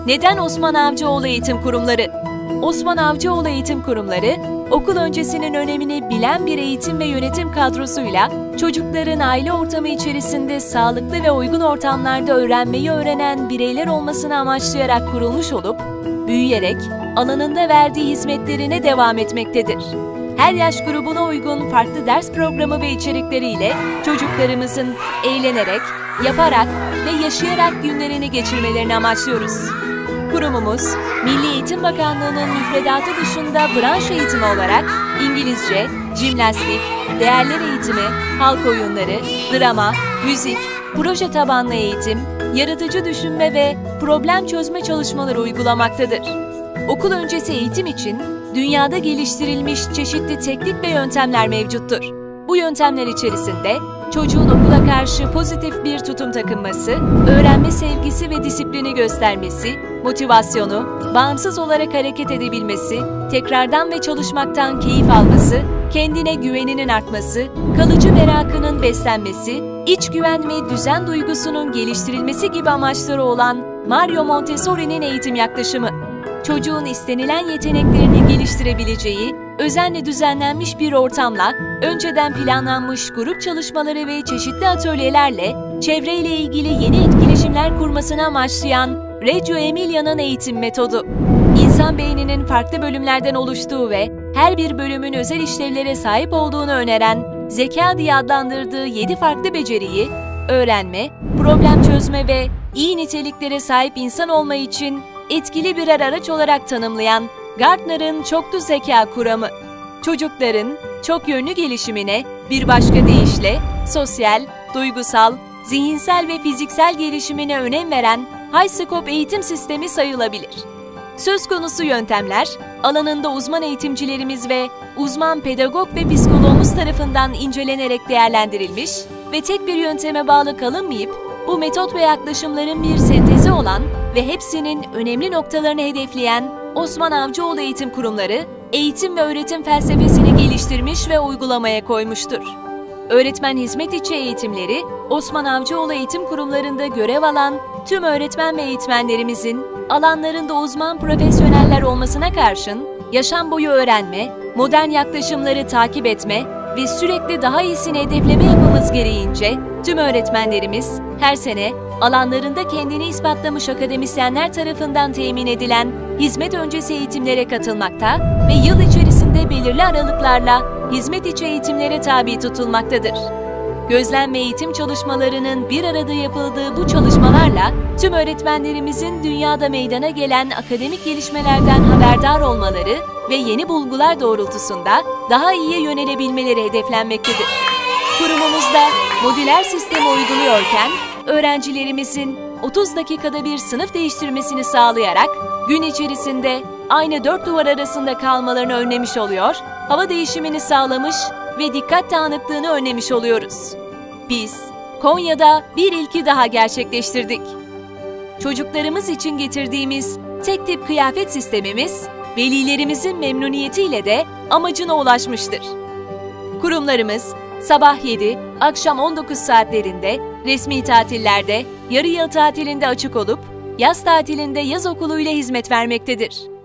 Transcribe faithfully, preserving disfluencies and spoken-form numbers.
Neden Osman Avcıoğlu Eğitim Kurumları? Osman Avcıoğlu Eğitim Kurumları, okul öncesinin önemini bilen bir eğitim ve yönetim kadrosuyla çocukların aile ortamı içerisinde sağlıklı ve uygun ortamlarda öğrenmeyi öğrenen bireyler olmasını amaçlayarak kurulmuş olup, büyüyerek alanında verdiği hizmetlerine devam etmektedir. Her yaş grubuna uygun farklı ders programı ve içerikleriyle çocuklarımızın eğlenerek, yaparak ve yaşayarak günlerini geçirmelerini amaçlıyoruz. Kurumumuz, Milli Eğitim Bakanlığı'nın müfredatı dışında branş eğitimi olarak İngilizce, jimnastik, değerler eğitimi, halk oyunları, drama, müzik, proje tabanlı eğitim, yaratıcı düşünme ve problem çözme çalışmaları uygulamaktadır. Okul öncesi eğitim için dünyada geliştirilmiş çeşitli teknik ve yöntemler mevcuttur. Bu yöntemler içerisinde çocuğun okula karşı pozitif bir tutum takınması, öğrenme sevgisi ve disiplini göstermesi, motivasyonu, bağımsız olarak hareket edebilmesi, tekrardan ve çalışmaktan keyif alması, kendine güveninin artması, kalıcı merakının beslenmesi, iç güven ve düzen duygusunun geliştirilmesi gibi amaçları olan Mario Montessori'nin eğitim yaklaşımı, çocuğun istenilen yeteneklerini geliştirebileceği, özenle düzenlenmiş bir ortamla, önceden planlanmış grup çalışmaları ve çeşitli atölyelerle çevreyle ilgili yeni etkileşimler kurmasını amaçlayan Reggio Emilia'nın eğitim metodu. İnsan beyninin farklı bölümlerden oluştuğu ve her bir bölümün özel işlevlere sahip olduğunu öneren zeka diye adlandırdığı yedi farklı beceriyi, öğrenme, problem çözme ve iyi niteliklere sahip insan olma için etkili birer araç olarak tanımlayan Gartner'ın çoklu zeka kuramı, çocukların çok yönlü gelişimine bir başka deyişle sosyal, duygusal, zihinsel ve fiziksel gelişimine önem veren high scope eğitim sistemi sayılabilir. Söz konusu yöntemler, alanında uzman eğitimcilerimiz ve uzman pedagog ve psikologumuz tarafından incelenerek değerlendirilmiş ve tek bir yönteme bağlı kalınmayıp, bu metot ve yaklaşımların bir sentezi olan ve hepsinin önemli noktalarını hedefleyen Osman Avcıoğlu Eğitim Kurumları, eğitim ve öğretim felsefesini geliştirmiş ve uygulamaya koymuştur. Öğretmen hizmet içi eğitimleri, Osman Avcıoğlu Eğitim Kurumlarında görev alan tüm öğretmen ve eğitmenlerimizin alanlarında uzman profesyoneller olmasına karşın, yaşam boyu öğrenme, modern yaklaşımları takip etme ve sürekli daha iyisini hedefleme yapımız gereğince tüm öğretmenlerimiz her sene alanlarında kendini ispatlamış akademisyenler tarafından temin edilen hizmet öncesi eğitimlere katılmakta ve yıl içerisinde belirli aralıklarla hizmet içi eğitimlere tabi tutulmaktadır. Gözlem ve eğitim çalışmalarının bir arada yapıldığı bu çalışmalarla tüm öğretmenlerimizin dünyada meydana gelen akademik gelişmelerden haberdar olmaları ve yeni bulgular doğrultusunda daha iyiye yönelebilmeleri hedeflenmektedir. Kurumumuzda modüler sistemi uyguluyorken öğrencilerimizin otuz dakikada bir sınıf değiştirmesini sağlayarak gün içerisinde aynı dört duvar arasında kalmalarını önlemiş oluyor, hava değişimini sağlamış ve dikkat dağınıklığını önlemiş oluyoruz. Biz Konya'da bir ilki daha gerçekleştirdik. Çocuklarımız için getirdiğimiz tek tip kıyafet sistemimiz, velilerimizin memnuniyetiyle de amacına ulaşmıştır. Kurumlarımız sabah yedi, akşam on dokuz saatlerinde, resmi tatillerde, yarı yıl tatilinde açık olup, yaz tatilinde yaz okuluyla hizmet vermektedir.